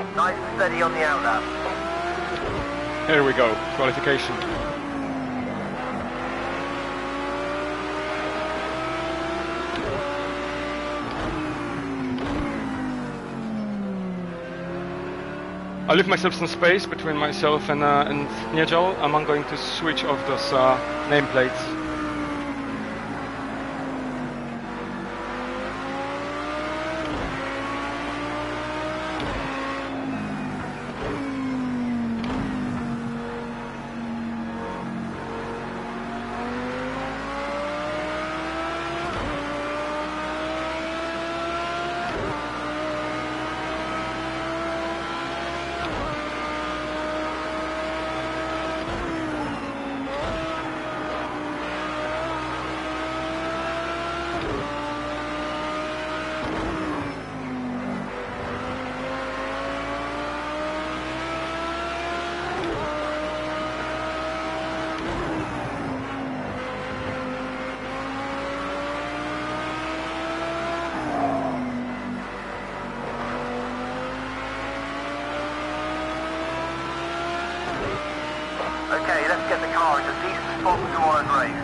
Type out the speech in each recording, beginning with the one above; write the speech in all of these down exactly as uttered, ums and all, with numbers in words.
Nice and steady on the outlap. Here we go, qualification. I leave myself some space between myself and, uh, and Nigel. I'm going to switch off those uh, nameplates. Okay, let's get the car into a decent spot for tomorrow's race.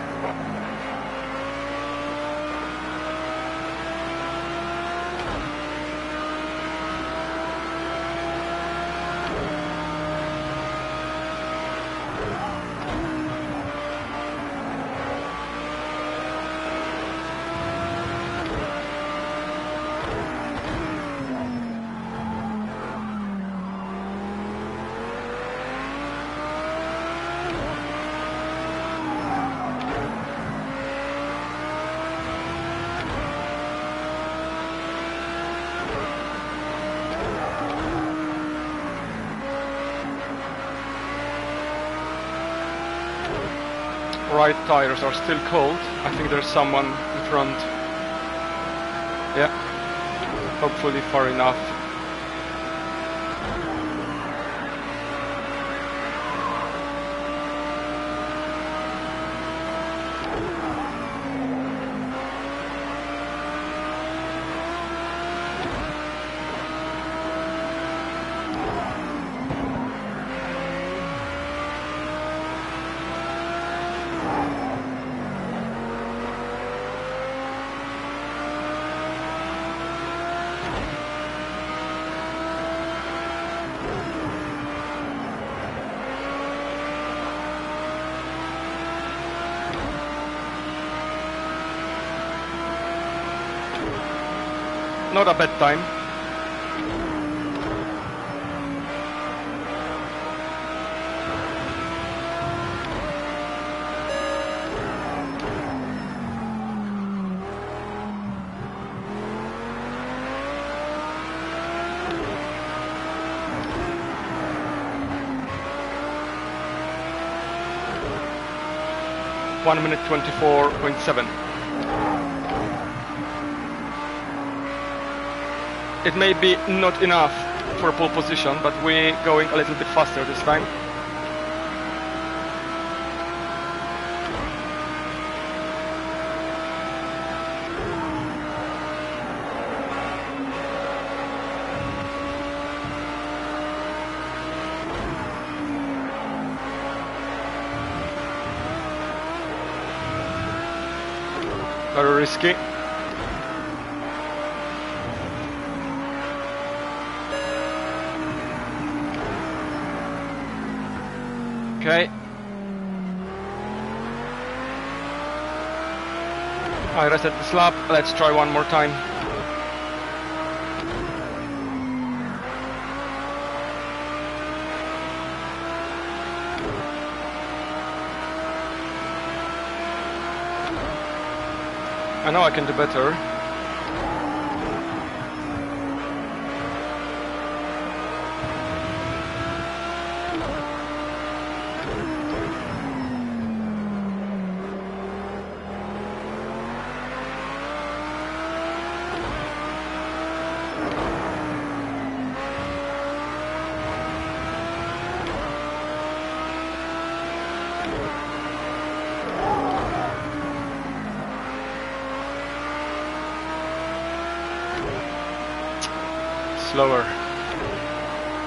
Right tires are still cold. I think there's someone in front. Yeah, hopefully far enough. Not a bad time. One minute twenty-four point seven. It may be not enough for pole position, but we're going a little bit faster this time. Very risky. Okay. I reset the slab. Let's try one more time. I know I can do better. Slower.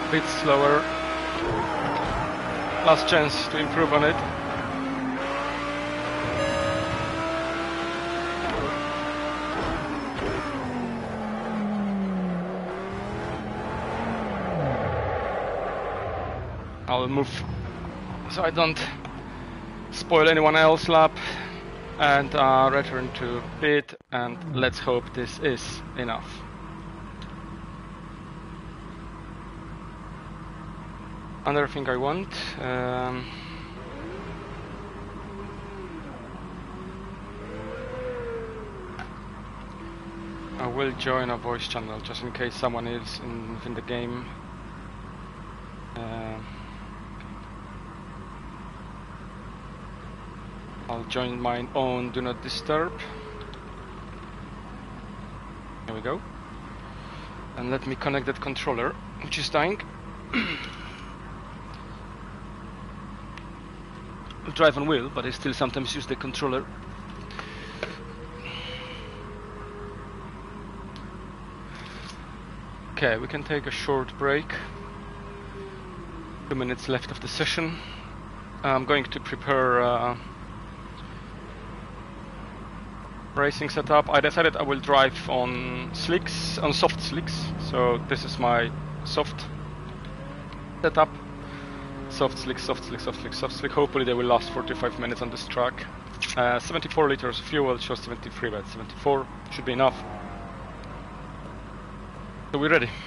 bit slower. Last chance to improve on it. I'll move so I don't spoil anyone else's lap, and uh, return to pit, and let's hope this is enough. Another thing I want, um, I will join a voice channel just in case someone is in, within the game. Uh, I'll join my own Do Not Disturb. Here we go. And let me connect that controller, which is dying. I drive on wheel, but I still sometimes use the controller. Okay, we can take a short break. Two minutes left of the session. I'm going to prepare uh, racing setup. I decided I will drive on slicks, on soft slicks. So this is my soft setup. Soft slick, soft slick, soft slick, soft slick. Hopefully they will last forty-five minutes on this track. Uh, seventy-four liters of fuel, shows seventy-three, but seventy-four should be enough. So we're ready.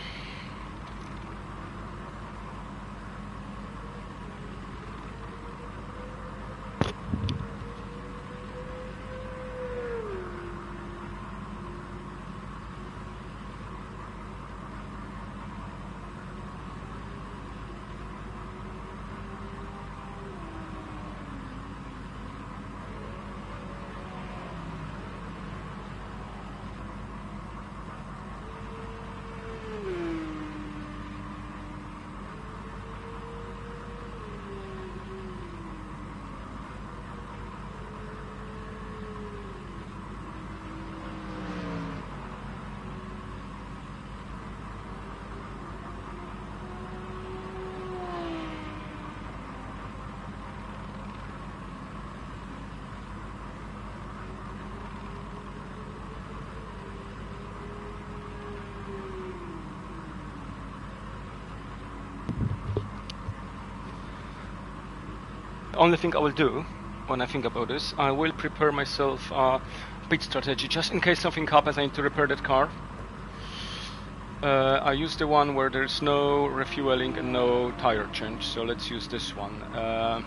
Only thing I will do when I think about this, I will prepare myself a pit strategy just in case something happens. I need to repair that car. Uh, I use the one where there's no refueling and no tire change, so let's use this one. Uh,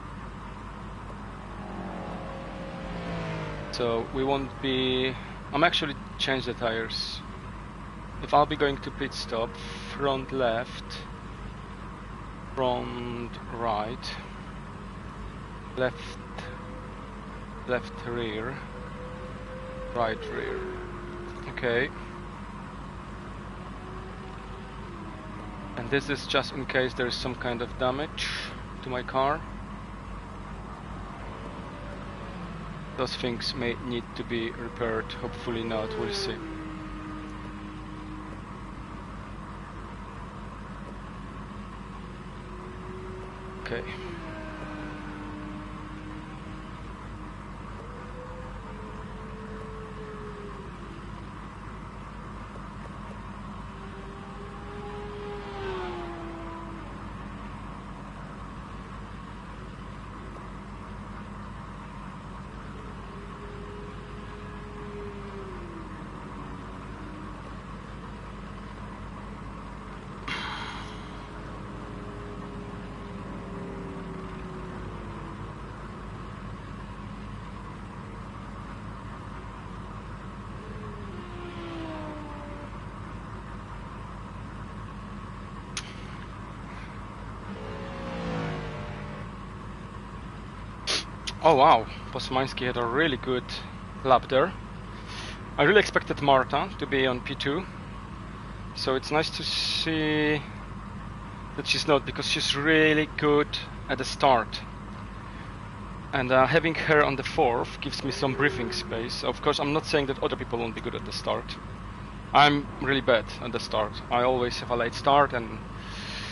so we won't be. I'm actually change the tires. If I'll be going to pit stop, front left, front right. Left, left rear, right rear. Okay. And this is just in case there is some kind of damage to my car. Those things may need to be repaired. Hopefully not. We'll see. Okay. Oh wow, Posmański had a really good lap there. I really expected Marta to be on P two, so it's nice to see that she's not, because she's really good at the start. And uh, having her on the fourth gives me some breathing space. Of course, I'm not saying that other people won't be good at the start. I'm really bad at the start. I always have a late start, and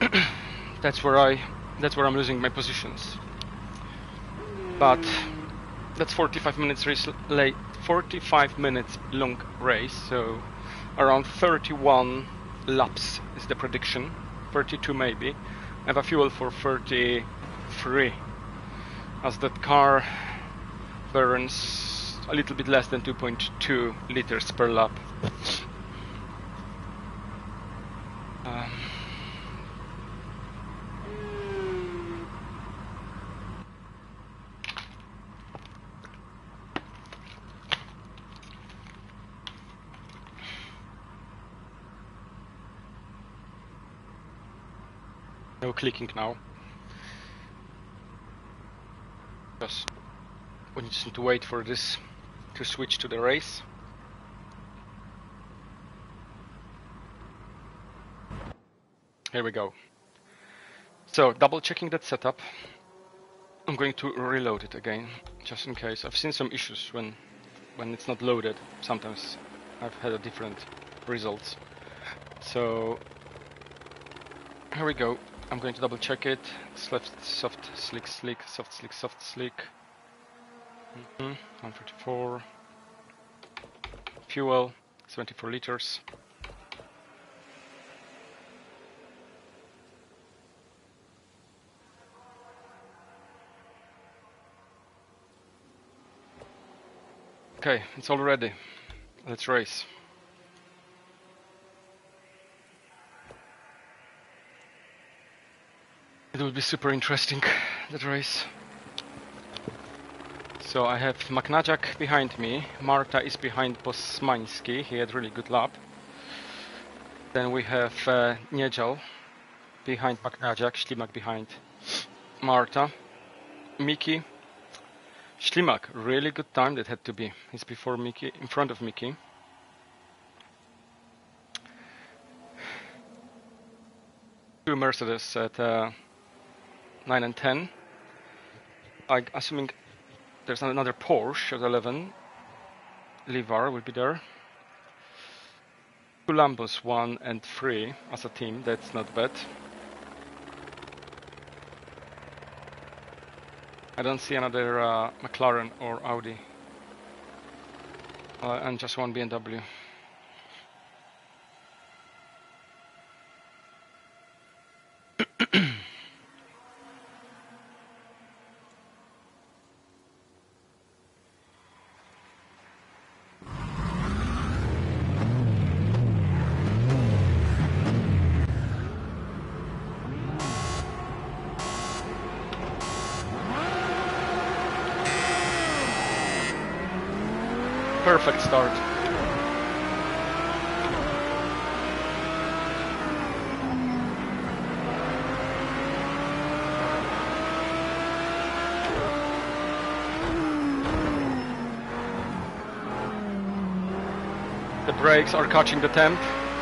that's where I that's where I'm losing my positions. But that's forty-five minutes race late, forty-five minutes long race, so around thirty-one laps is the prediction, thirty-two maybe. I have a fuel for thirty-three, as that car burns a little bit less than two point two liters per lap. Um, No clicking now. Because we just need to wait for this to switch to the race. Here we go. So, double checking that setup. I'm going to reload it again, just in case. I've seen some issues when when it's not loaded. Sometimes I've had a different results. So, here we go. I'm going to double check it. Soft, soft, slick, slick, soft, slick, soft, slick. Mm-hmm. one thirty-four. Fuel, seventy-four liters. Okay, it's all ready. Let's race. It will be super interesting, that race. So I have Maknadziak behind me, Marta is behind Posmański, he had really good lap. Then we have uh, Niedziel behind Maknadziak, Ślimak behind Marta. Miki, Ślimak, really good time that had to be. He's before Miki, in front of Miki. Two Mercedes at uh, nine and ten. I'm assuming there's another Porsche at eleven. Livar will be there. Two Lambos, one and three as a team, that's not bad. I don't see another uh, McLaren or Audi. Uh, and just one B M W. Perfect start. The brakes are catching the temp.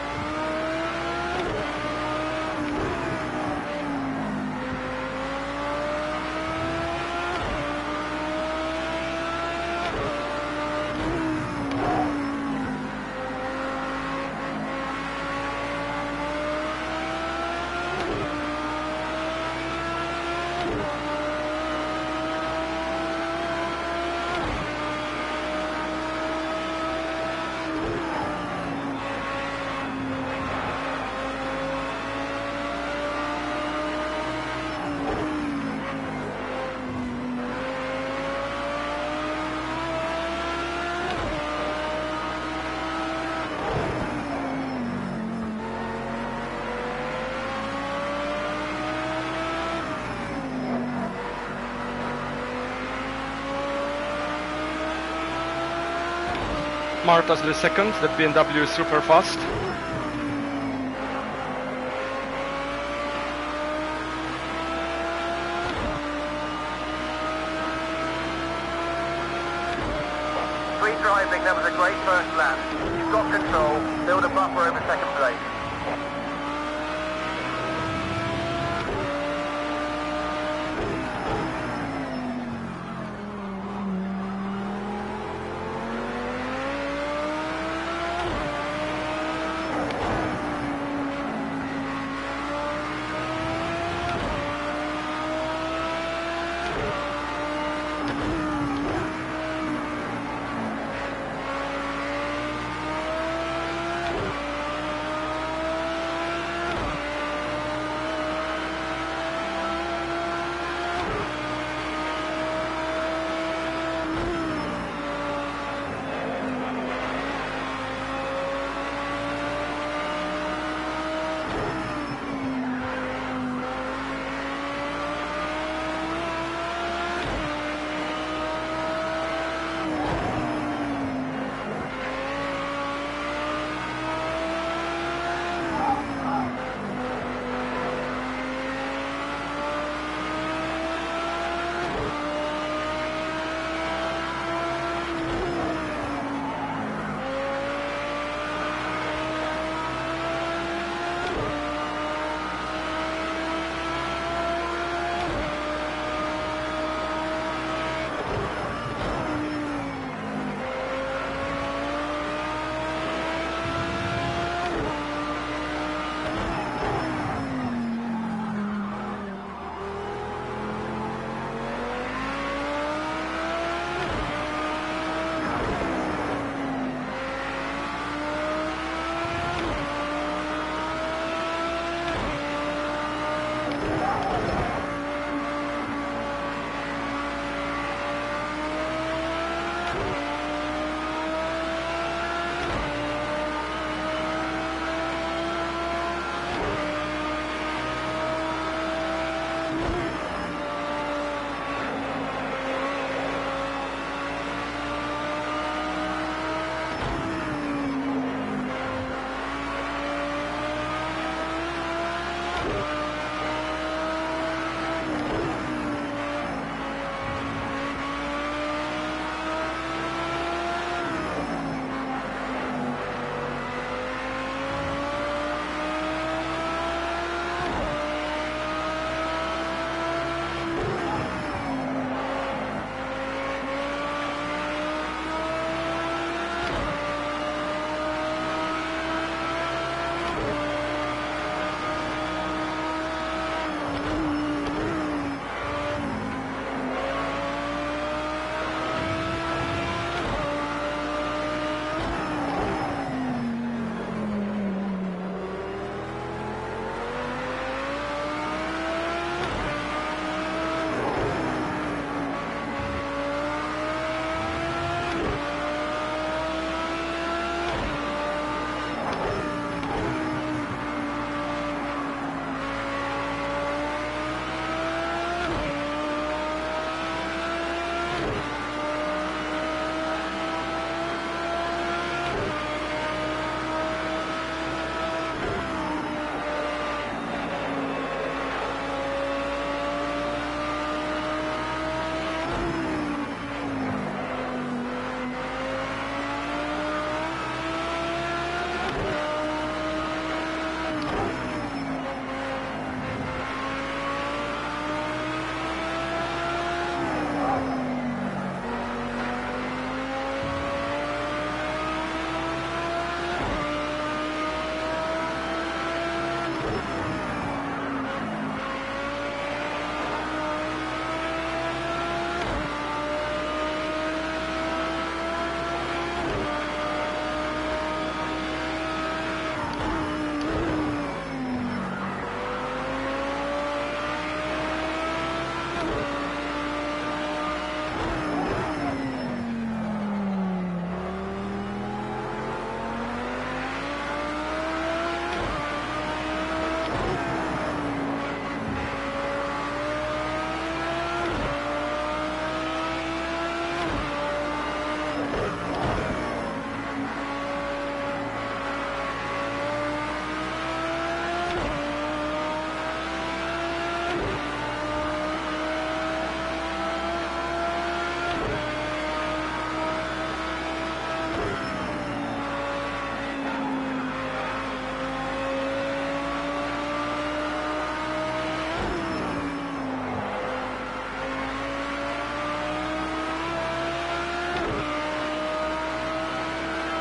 Marta's the second, that B M W is super fast. Sweet driving, that was a great first lap. You've got control, build a buffer over second place.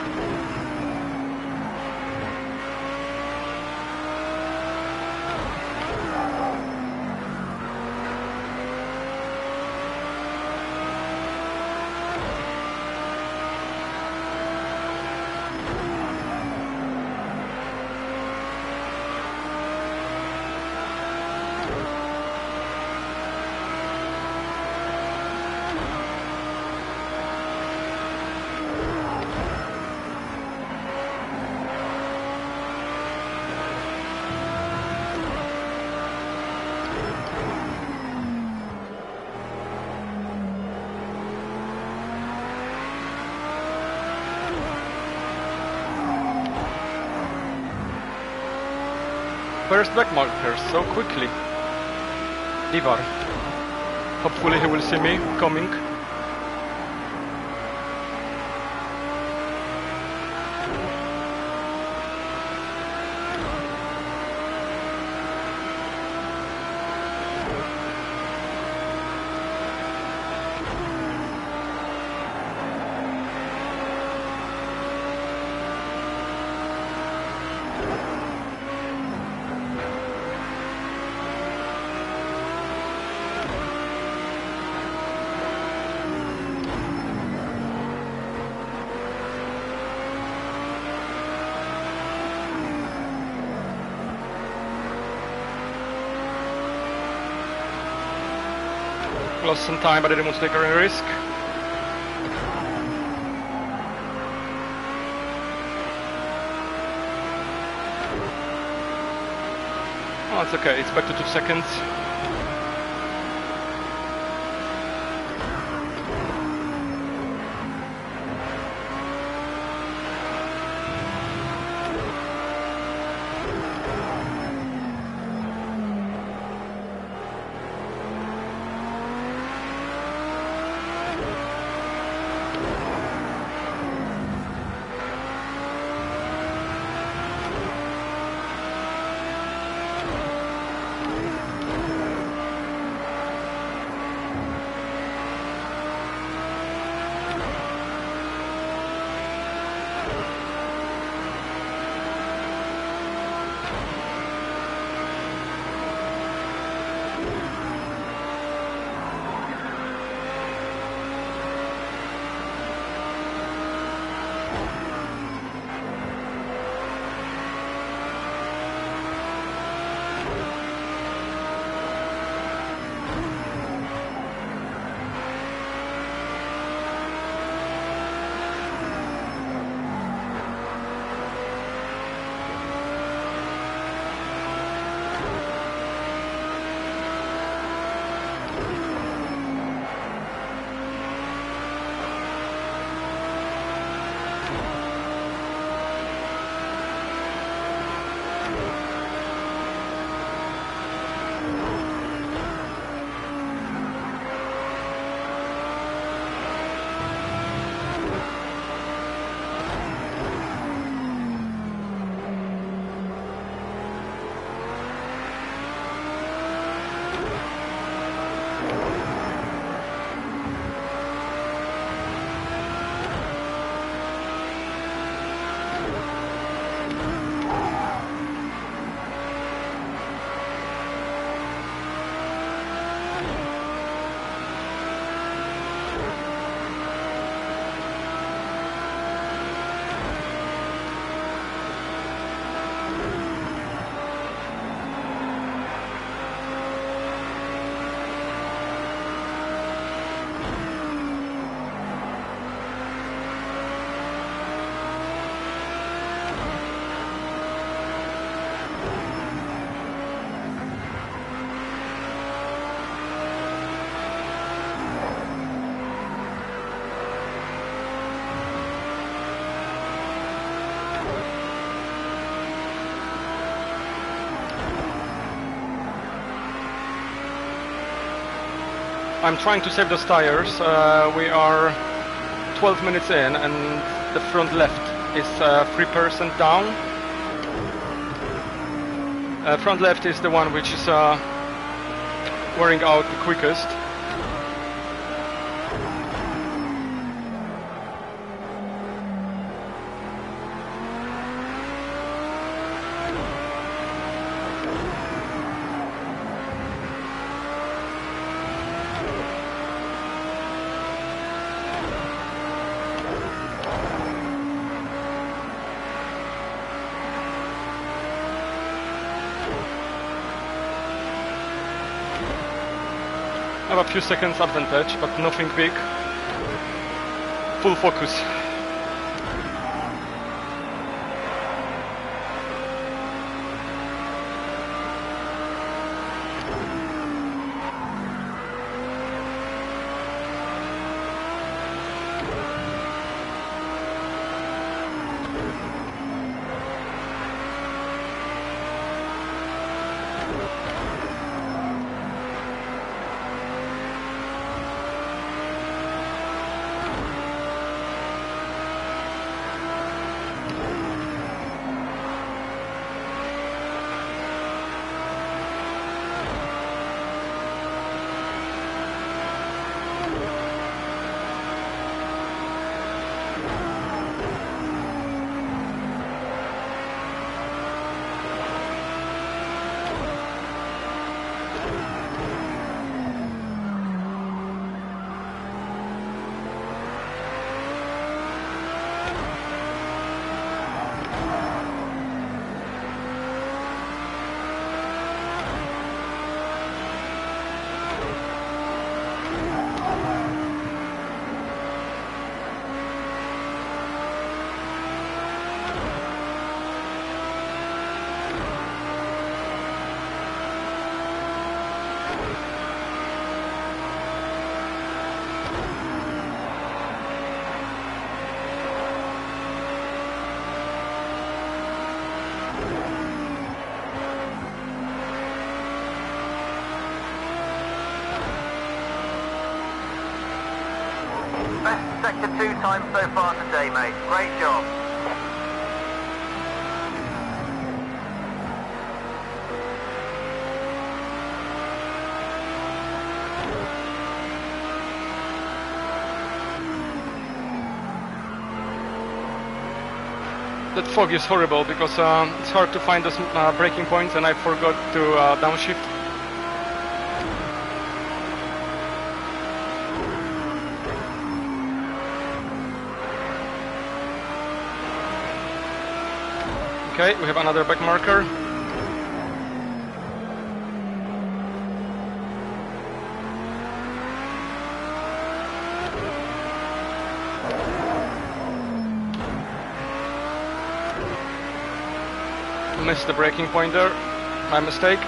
First back marker so quickly. Divar. Hopefully he will see me coming. Lost some time, but I didn't want to take any risk. Oh, it's okay, it's back to two seconds. I'm trying to save those tires. Uh, we are twelve minutes in and the front left is uh, three percent down. Uh, front left is the one which is uh, wearing out the quickest. I have a few seconds advantage, but nothing big. Full focus. Best sector two time so far today, mate. Great job. That fog is horrible because um, it's hard to find those uh, braking points, and I forgot to uh, downshift. Okay, we have another back marker. Missed the braking point there. My mistake.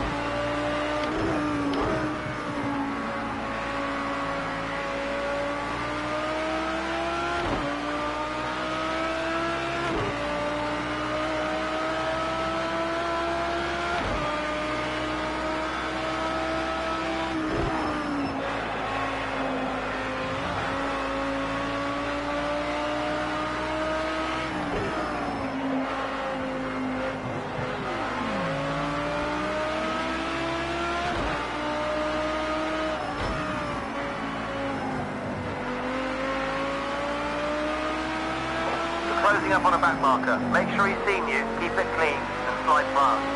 Closing up on a back marker. Make sure he's seen you, keep it clean, and slide fast.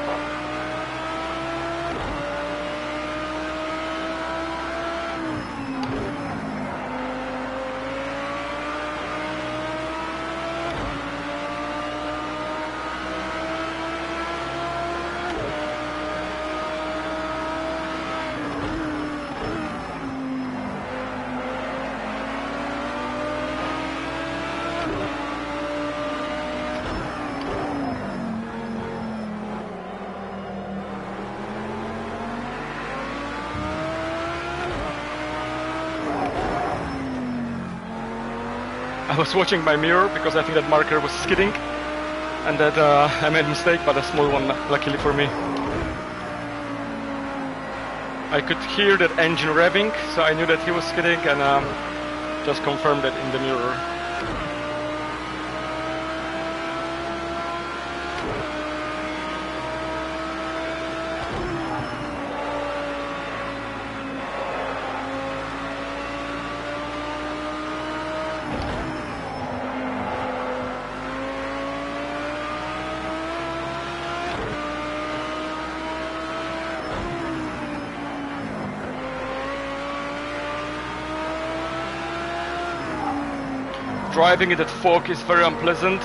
I was watching my mirror because I think that marker was skidding, and that uh, I made a mistake, but a small one, luckily for me. I could hear that engine revving, so I knew that he was skidding, and um, just confirmed it in the mirror. Driving in that fog is very unpleasant.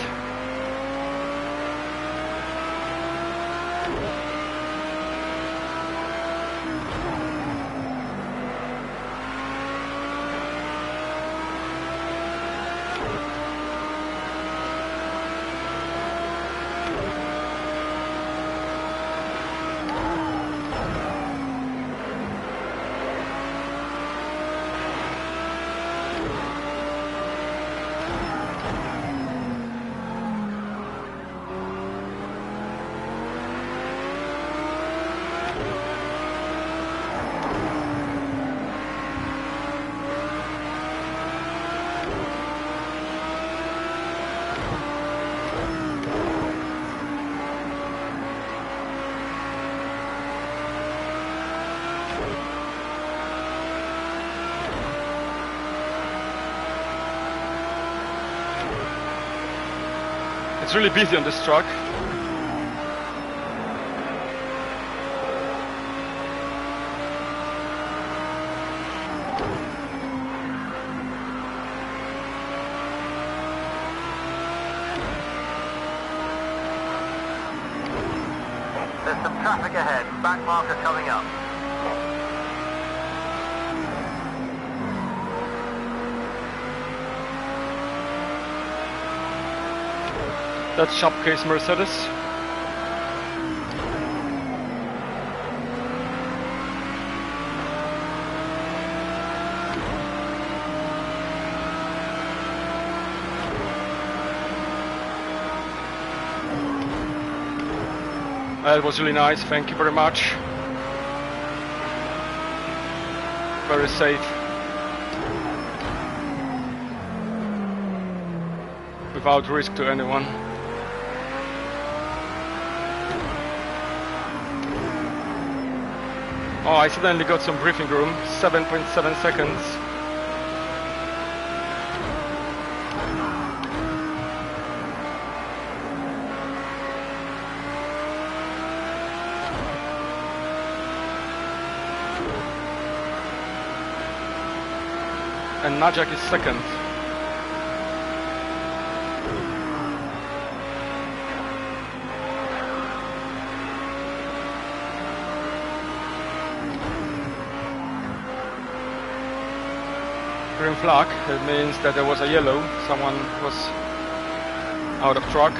It's really busy on this track. There's some traffic ahead. Back marker coming up. That's Shopcase Mercedes. That was really nice, thank you very much. Very safe. Without risk to anyone. Oh, I suddenly got some briefing room, seven point seven seconds. And Najak is second. Green flag, it means that there was a yellow, someone was out of track.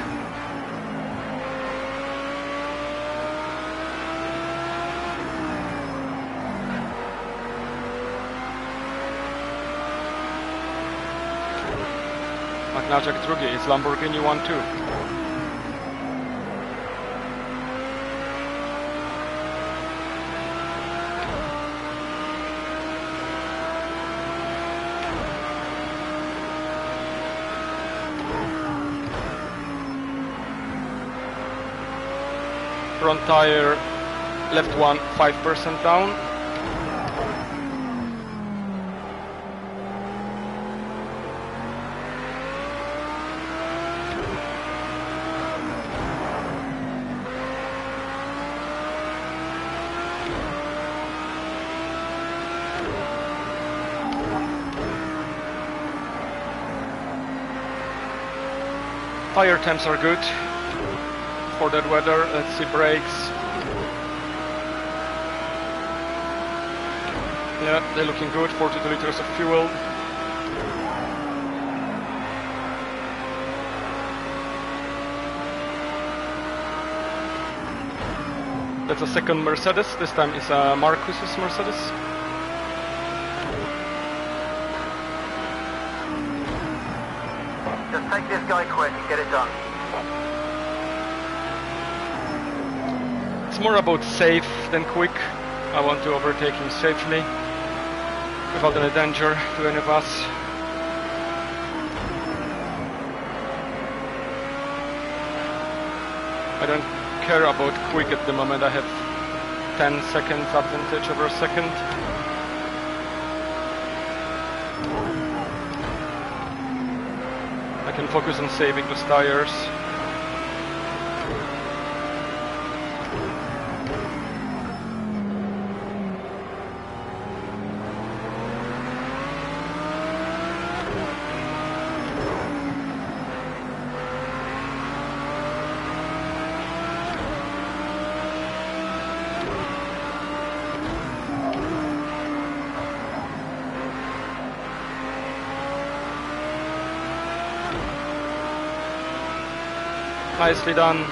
Najak drugi, it's Lamborghini one two. Front tire, left one, five percent down. Tire temps are good for that weather. Let's see brakes. Yeah, they're looking good. forty-two liters of fuel. That's a second Mercedes. This time it's a Marcus's Mercedes. Just take this guy quick and get it done. It's more about safe than quick. I want to overtake him safely, without any danger to any of us. I don't care about quick at the moment. I have ten seconds advantage over a second. I can focus on saving those tires. Nicely done.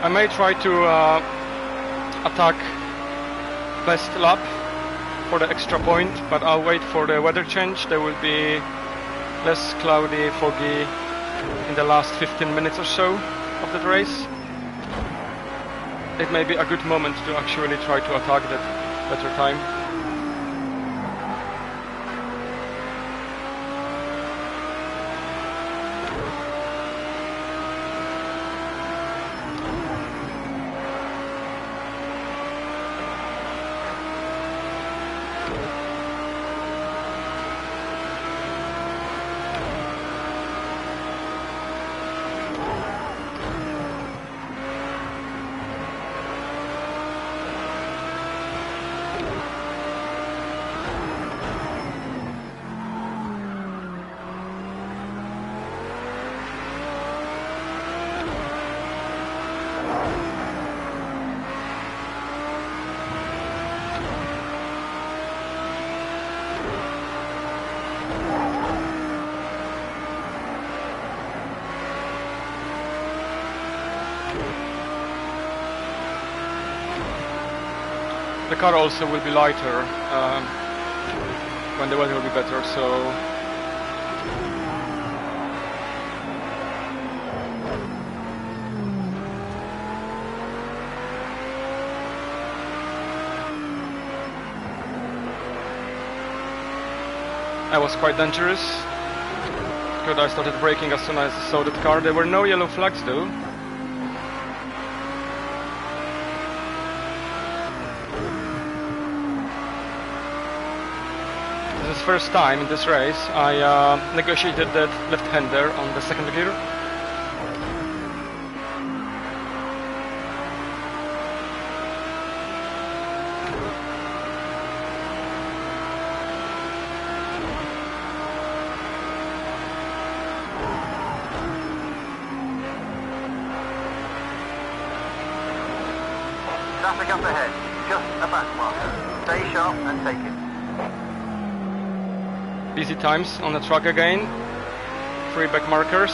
I may try to uh, attack best lap for the extra point, but I'll wait for the weather change. There will be less cloudy, foggy in the last fifteen minutes or so of the race. It may be a good moment to actually try to attack that better time. The car also will be lighter um, when the weather will be better, so I was quite dangerous because I started braking as soon as I saw that car. There were no yellow flags though. This is the first time in this race I uh, negotiated that left-hander on the second gear. Traffic up ahead, just a back marker. Stay sharp and take it. Busy times on the track again. Three back markers.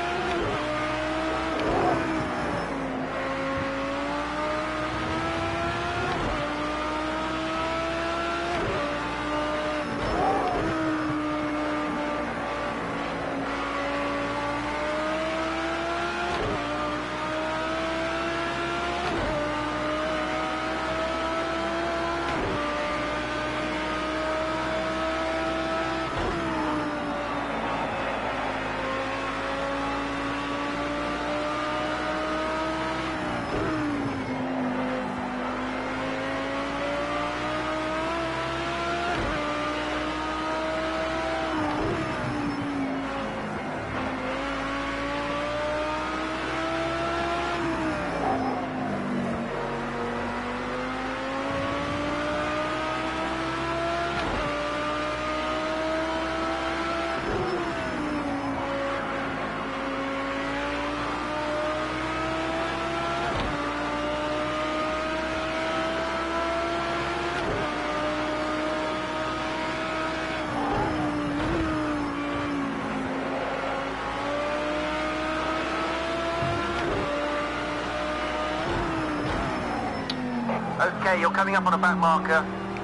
Okay, you're coming up on a back marker.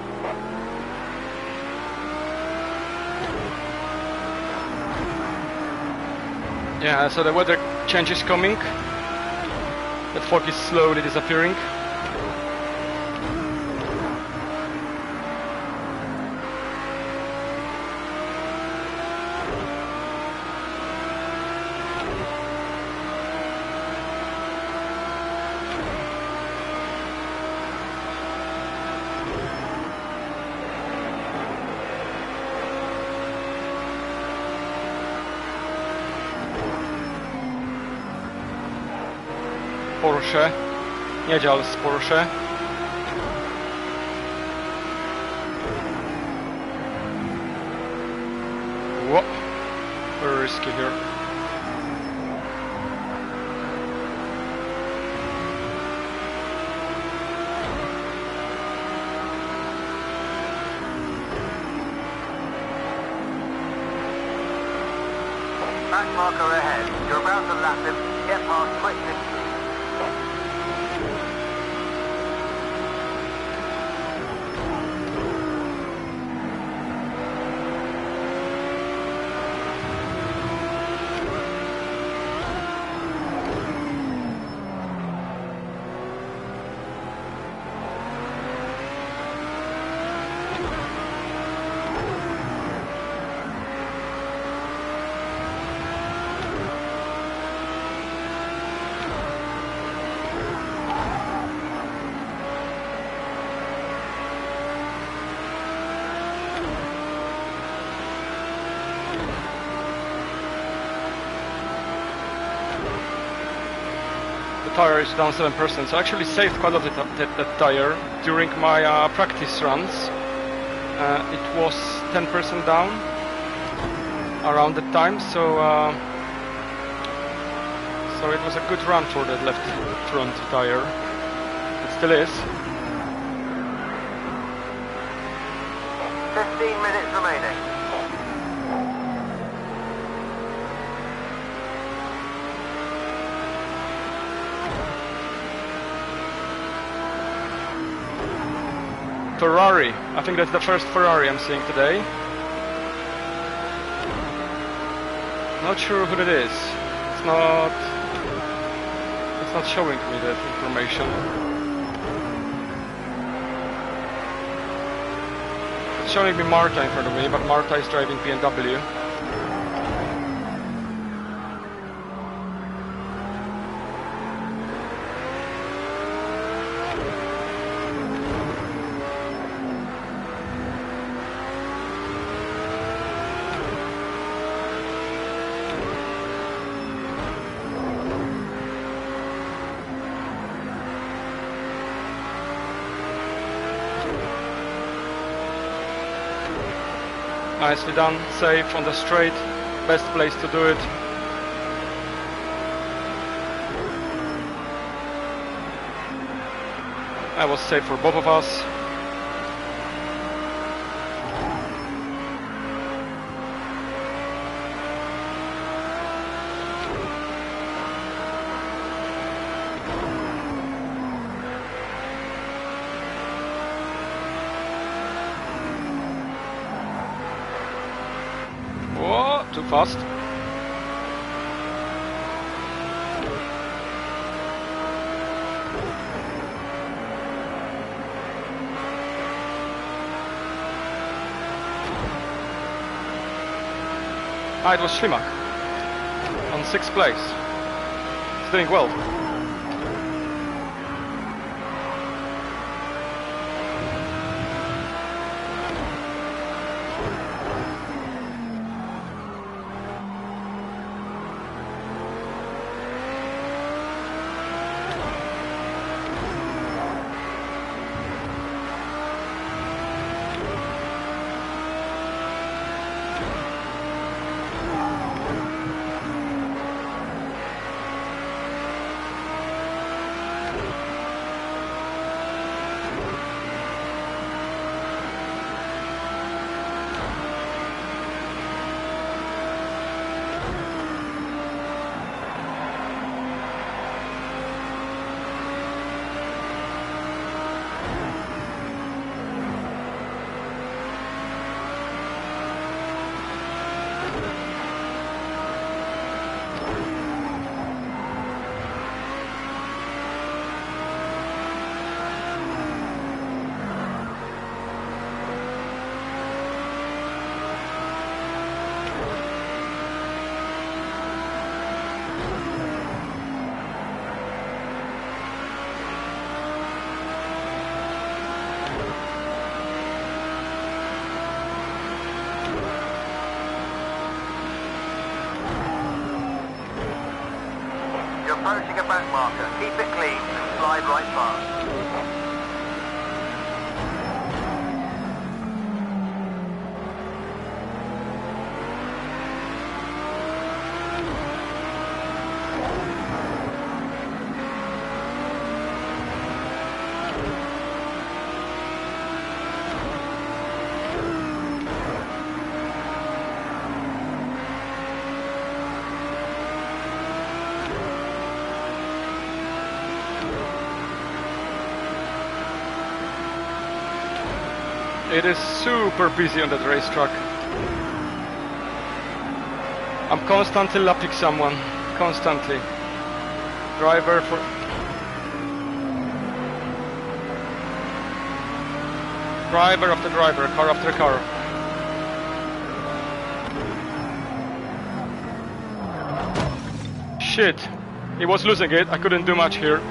Yeah, so the weather change is coming. That fog is slowly disappearing. Porsche, jedzie z Porsche. Whoa, very risky here. Back marker ahead. You're about to lap him. Get past quickly. tire is down seven percent, so I actually saved quite a lot of that, that, that tire during my uh, practice runs. Uh, it was ten percent down around that time, so uh, so it was a good run for that left front tire. It still is. fifteen minutes remaining. Ferrari. I think that's the first Ferrari I'm seeing today. Not sure who that is. It's not. It's not showing me that information. It's showing me Marta in front of me, but Marta is driving B M W. Nicely done, safe on the straight, best place to do it. I was safe for both of us. Too fast. Ah, it was Schlimak on sixth place. He's doing well. Approaching a back marker. Keep it clean and slide right past. It is super busy on that racetrack. I'm constantly lapping someone. Constantly. Driver for... Driver after driver, car after car. Shit. He was losing it. I couldn't do much here.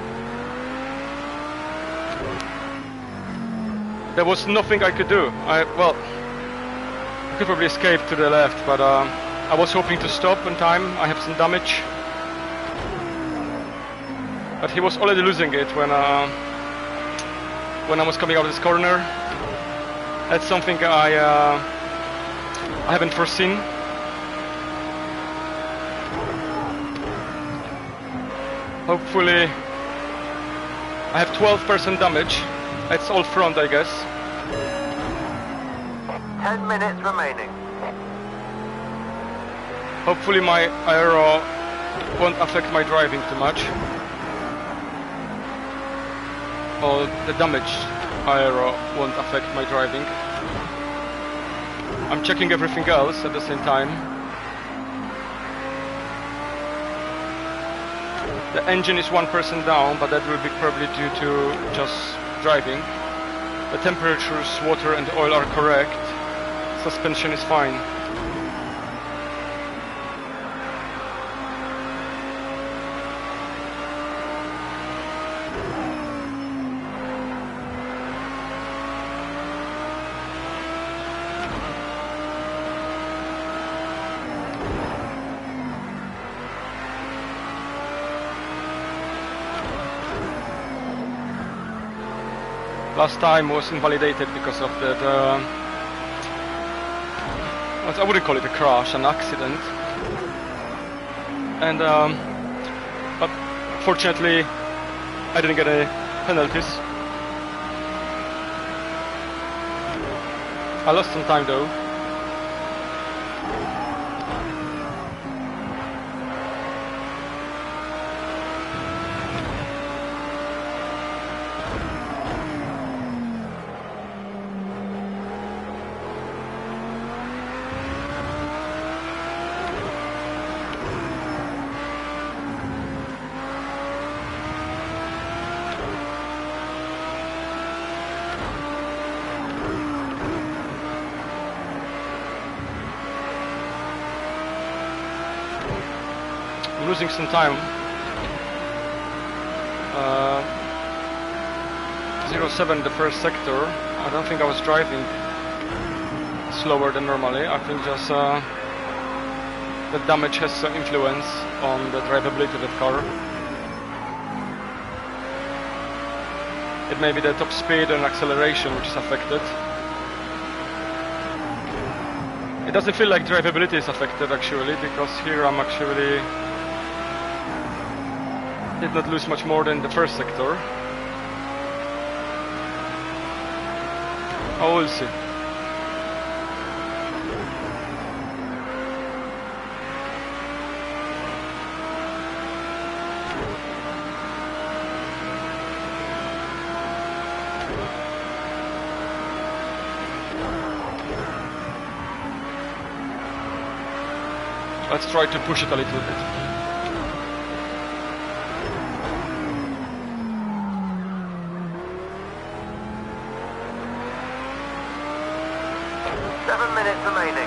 There was nothing I could do. I, well, I could probably escape to the left, but um, I was hoping to stop in time. I have some damage. But he was already losing it when uh, when I was coming out of this corner. That's something I uh, I haven't foreseen. Hopefully, I have twelve percent damage. That's all front, I guess. Ten minutes remaining. Hopefully my aero won't affect my driving too much. Or the damaged aero won't affect my driving. I'm checking everything else at the same time. The engine is one percent down, but that will be probably due to just driving. The temperatures, water and oil are correct. Suspension is fine. Last time was invalidated because of that, uh, I wouldn't call it a crash, an accident. And, um, but fortunately, I didn't get any penalties. I lost some time though. Losing some time. Uh, zero seven the first sector. I don't think I was driving slower than normally. I think just uh, the damage has some influence on the drivability of the car. It may be the top speed and acceleration which is affected. It doesn't feel like drivability is affected actually, because here I'm actually did not lose much more than the first sector. Oh, we'll see. Let's try to push it a little bit. Seven minutes remaining.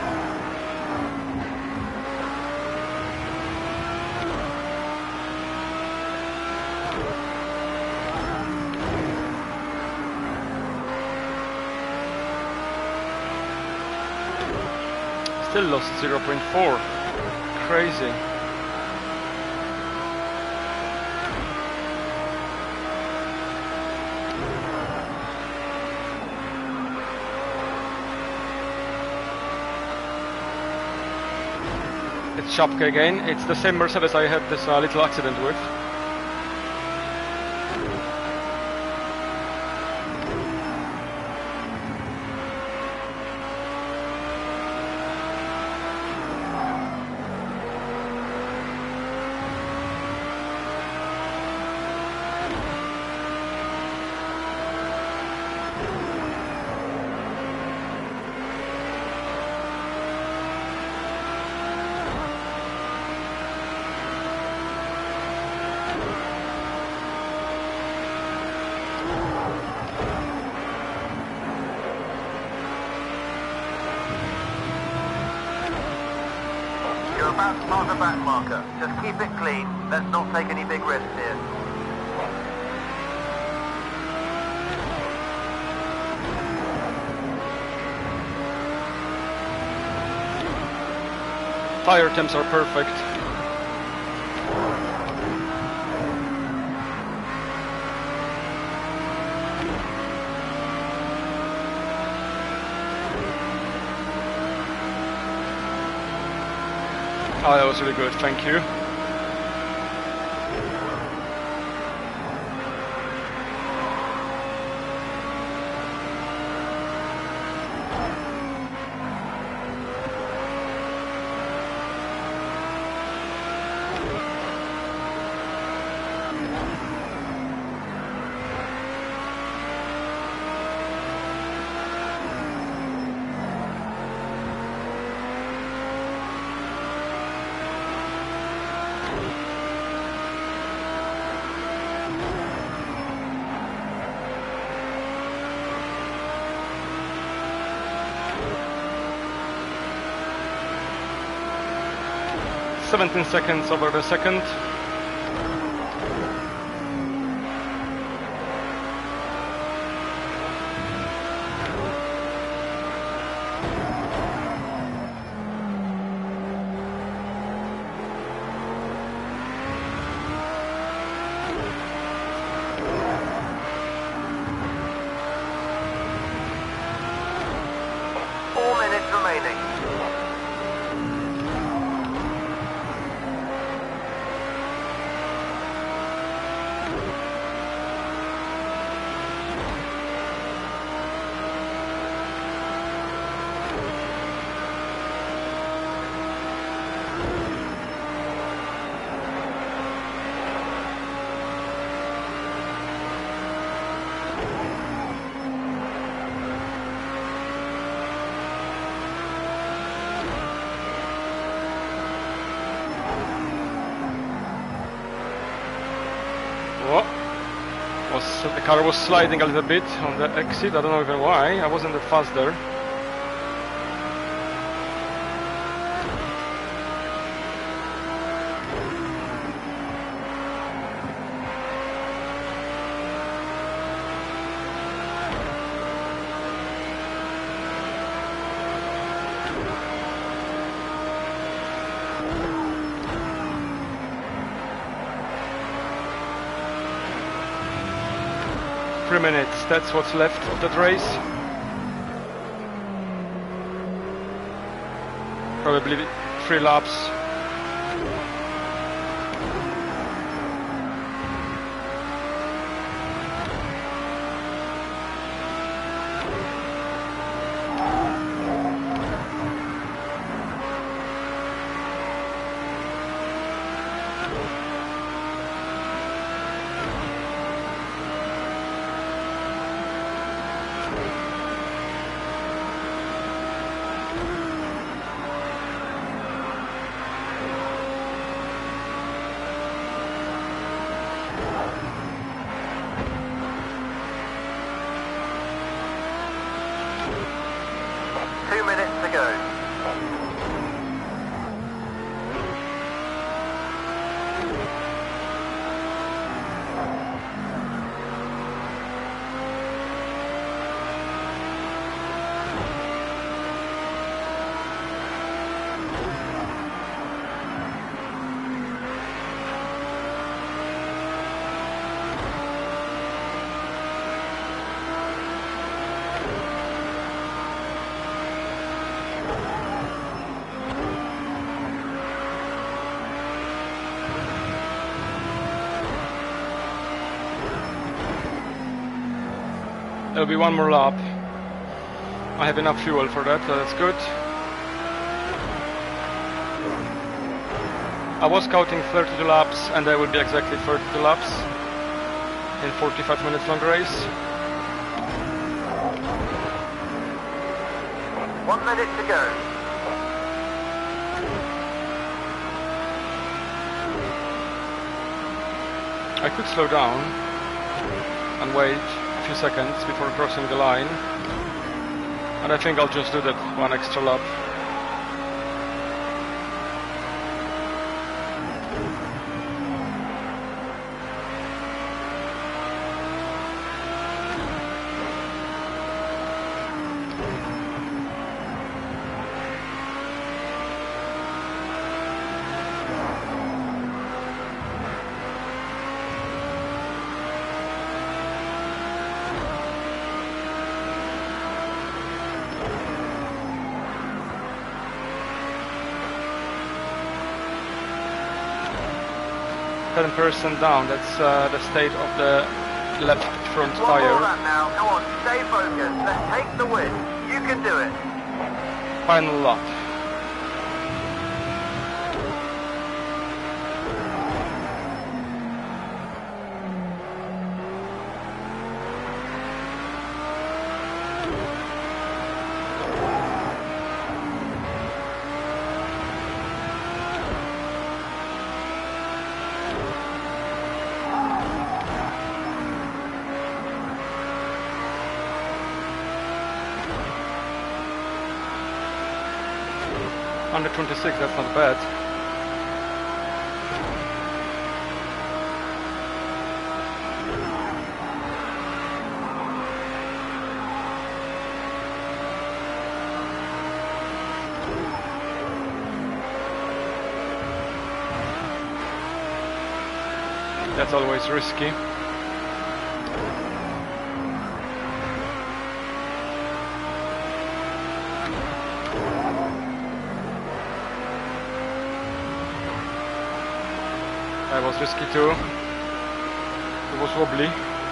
Still lost zero point four. Crazy. It's Schapke again. It's the same Mercedes I had this uh, little accident with. You're about to pass a back marker. Just keep it clean. Let's not take any big risks here. Tire temps are perfect. Oh, that was really good, thank you. seventeen seconds over the second. Four minutes remaining. Whoa. Was, the car was sliding a little bit on the exit, I don't know even why, I wasn't that fast there. Three minutes, that's what's left of that race. Probably three laps. Two minutes to go. There'll be one more lap. I have enough fuel for that, so that's good. I was counting thirty-two laps, and there will be exactly thirty-two laps in forty-five minutes long race. One minute to go. I could slow down and wait a few seconds before crossing the line, and I think I'll just do that one extra lap. ten percent down. That's uh, the state of the left front One more tire. lap now. Come on, stay focused. Let's take the win. You can do it. Final lap. Under twenty-six, that's not bad. That's always risky. That was risky too. It was wobbly.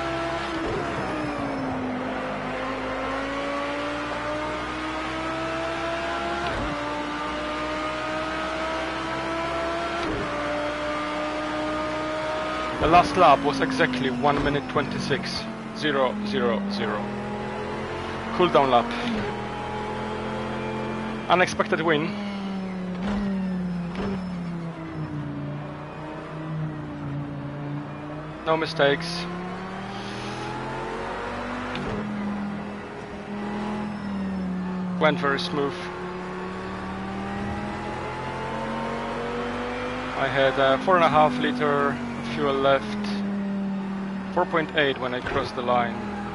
The last lap was exactly one minute twenty-six, zero, zero, zero. Cool down lap. Unexpected win. No mistakes. Went very smooth. I had uh, four and a half liter fuel left. four point eight when I crossed the line.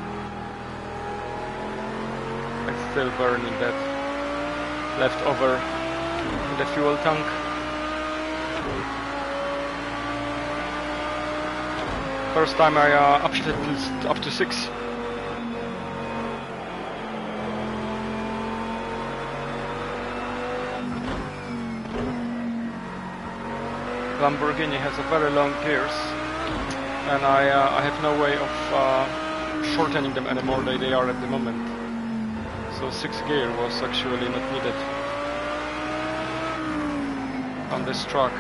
It's still burning that left over in the fuel tank. First time I uh, upshifted up to six. Lamborghini has a very long gears, and I uh, I have no way of uh, shortening them anymore than they are at the moment. So six gear was actually not needed on this truck.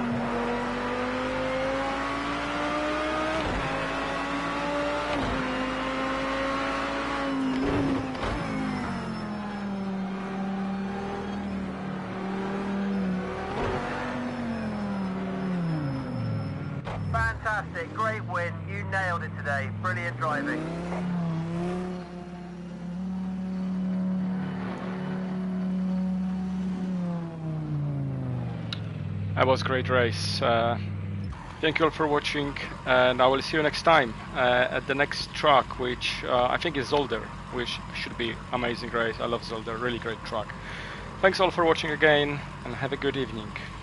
Fantastic, great win. You nailed it today. Brilliant driving. That was a great race. Uh, thank you all for watching, and I will see you next time uh, at the next track, which uh, I think is Zolder, which should be amazing race. I love Zolder, really great track. Thanks all for watching again, and have a good evening.